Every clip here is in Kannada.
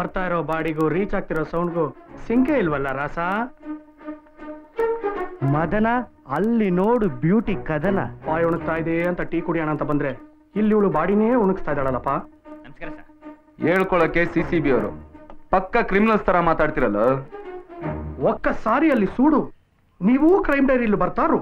ಬರ್ತಾ ಇರೋ ಬಾಡಿಗೂ ರೀಚ್ ಆಗ್ತಿರೋ ಸೌಂಡ್ಗೂ ಸಿಂಕೆ ಇಲ್ವಲ್ಲ ರಾಸ? ಮದನ ಅಲ್ಲಿ ನೋಡು ಬ್ಯೂಟಿ ಕದನ. ಬಾಯಿ ಉಣಗ್ತಾ ಇದೆ ಅಂತ ಟೀ ಕುಡಿಯೋಣ ಅಂತ ಬಂದ್ರೆ ಇಲ್ಲಿ ಇವಳು ಬಾಡಿನೇ ಉಣಗ್ಸ್ತಾ ಇದ್ದಾಳಲ್ಲಪ್ಪ. ನಮಸ್ಕಾರ ಸರ್. ಹೇಳ್ಕೊಳಕ್ಕೆ CCB ಅವರು ಪಕ್ಕ ಕ್ರಿಮಿನಲ್ಸ್ ತರ ಮಾತಾಡ್ತಿರಲ್ಲ. ಒಕ್ಕ ಸಾರಿ ಅಲ್ಲಿ ಸೂಡು, ನೀವು ಕ್ರೈಮ್ ಡೈರಿಯಲ್ಲಿ ಬರ್ತಾರು.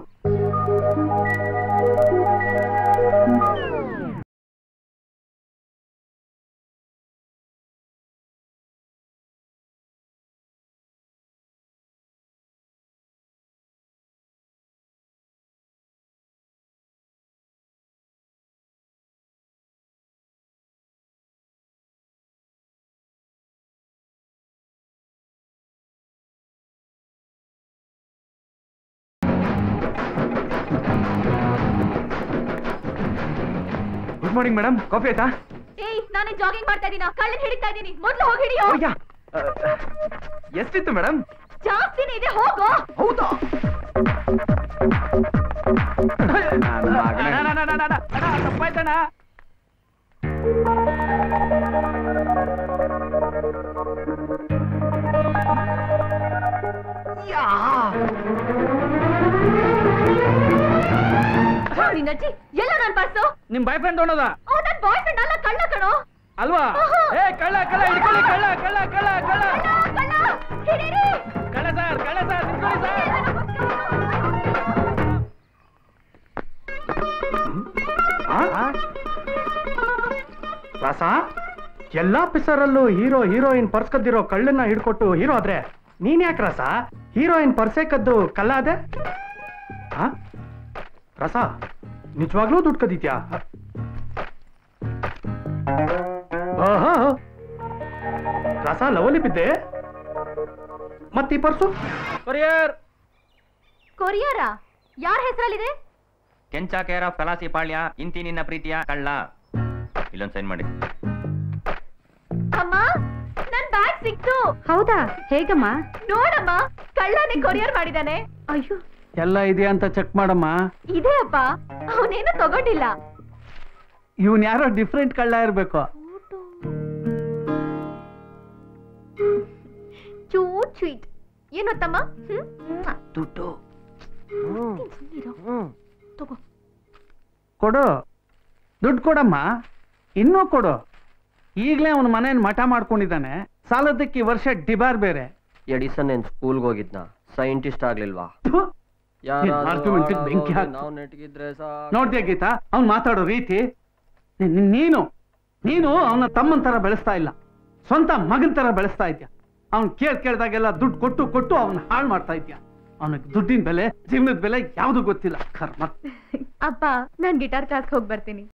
ಗುಡ್ ಮಾರ್ನಿಂಗ್ ಮೇಡಮ್, ಕಾಫಿ ಆಯ್ತಾ? ಏಯ್, ನಾನು ಜಾಗಿಂಗ್ ಮಾಡ್ತಾ ಇದೀನಿ, ಕಳ್ಳನ್ ಹಿಡಿತಾ ಇದೀನಿ, ಮೊದಲು ಹೋಗಿ ಹಿಡಿಯೋ. ಎಷ್ಟಿತ್ತು ಮೇಡಮ್? ಜಾಸ್ತಿನೇ ಇದೆ, ಹೋಗೋ. ಹೌದಾ? ತಪ್ಪಾಯ್ತಣ್ಣ. ನಿನ್ನಜ್ಜಿ ಎಲ್ಲ ನನ್ ಪರ್ಸು. ನಿಮ್ ಬಾಯ್ ಫ್ರೆಂಡ್ ಹೊಣದ ನನ್ ಬಾಯ್ ಫ್ರೆಂಡ್ ಅಲ್ಲ, ಕಳ್ಳ ಕಣೋ. ಅಲ್ವಾ? ಏ ಕಳ್ಳ ಕಳ್ಳ ಹಿಡ್ಕೊಳ್ಳಿ, ಕಳ್ಳ ಕಳ್ಳ ಕಳ್ಳ ಕಳ್ಳ ಕಳ್ಳ ಹಿಡೀರಿ. ಕಳ್ಳ ಸರ್, ಕಳ್ಳ ಸರ್, ನಿಂತ್ಕೊಳ್ಳಿ ಸರ್. ರಾಸ, ಎಲ್ಲಾ ಪಿಸರಲ್ಲೂ ಹೀರೋ ಹೀರೋಯಿನ್ ಪರ್ಸ್ ಕದ್ದಿರೋ ಕಳ್ಳನ್ನ ಹಿಡ್ಕೊಟ್ಟು ಹೀರೋ ಆದ್ರೆ ನೀನ್ ಯಾಕೆ ರಾಸ ಹೀರೋಯಿನ್ ಪರ್ಸೆ ಕದ್ದು ಕಳ್ಳ ಅದೆ? ರಸ, ನಿಜವಾಗ್ಲೂ ದುಡ್ಡು ಕದೀತ್ಯಾ? ರಸ, ಲವಲಿ ಬಿದ್ದೆ. ಮತ್ತೀ ಪರ್ಸು? ಕೊರಿಯರ್. ಕೊರಿಯರಾ? ಯಾರ ಹೆಸರಲ್ಲಿದೆ? ಕೆಂಚ ಕೇರ್ ಆಫ್ ಕಲಾಸಿ ಪಾಳ್ಯ, ಇಂತಿ ನಿನ್ನ ಪ್ರೀತಿಯ ಕಳ್ಳ. ಇಲ್ಲೊಂದು ಸೈನ್ ಮಾಡಿ. ಅಮ್ಮ, ನನ್ ಬ್ಯಾಗ್ ಸಿಕ್ತು. ಹೌದಾ? ಹೇಗಮ್ಮ? ನೋಡಮ್ಮ, ಕಳ್ಳನೇ ಕೊರಿಯರ್ ಮಾಡಿದಾನೆ. ಅಯ್ಯೋ, ಎಲ್ಲ ಇದೆಯಾ ಅಂತ ಚೆಕ್ ಮಾಡಮ್ಮ. ಇದೆ ಅಪ್ಪ, ಅವನೇನು ತಗೊಂಡಿಲ್ಲ. ಇವನ್ ಯಾರೋ ಡಿಫ್ರೆಂಟ್ ಕಳ್ಳ ಇರ್ಬೇಕು. Cute sweet. ಏನು ತಮ್ಮ? ದುಡ್ಡು ತಗೋ. ಕೊಡು, ದುಡ್ಡು ಕೊಡಮ್ಮ, ಇನ್ನೂ ಕೊಡು. ಈಗಲೇ ಅವನ ಮನೇನ್ ಮಠ ಮಾಡ್ಕೊಂಡಿದ್ದಾನೆ. ಸಾಲದಕ್ಕೆ ಈ ವರ್ಷ ಡಿಬಾರ್ ಬೇರೆ. ಎಡಿಸನ್ ಏನ್ ಸ್ಕೂಲ್ಗೆ ಹೋಗಿದ್ನ? ಸೈಂಟಿಸ್ಟ್ ಆಗ್ಲಿಲ್ವಾ? ಬೆಂಕಿ ಹಾಕಿ ನಾವು ನೆಟ್ಗಿದ್ರೆ ನೋಡ್ದ್ಯಾ ಗೀತಾ ಅವ್ನು ಮಾತಾಡೋ ರೀತಿ? ನೀನು ಅವನ ತಮ್ಮನ ತರ ಬೆಳೆಸ್ತಾ ಇಲ್ಲ, ಸ್ವಂತ ಮಗನ್ ತರ ಬೆಳೆಸ್ತಾ ಇದ್ಯಾ. ಅವ್ನ್ ಕೇಳ್ದಾಗೆಲ್ಲ ದುಡ್ಡು ಕೊಟ್ಟು ಕೊಟ್ಟು ಅವನ್ನ ಹಾಳು ಮಾಡ್ತಾ ಇದ್ಯಾ. ಅವನಿಗೆ ದುಡ್ಡಿನ ಬೆಲೆ, ಜೀವನದ ಬೆಲೆ ಯಾವ್ದು ಗೊತ್ತಿಲ್ಲ. ಕರ್ಮ. ಅಪ್ಪ, ನಾನ್ ಗಿಟಾರ್ ಕ್ಲಾಸ್ಗೆ ಹೋಗಿ ಬರ್ತೀನಿ.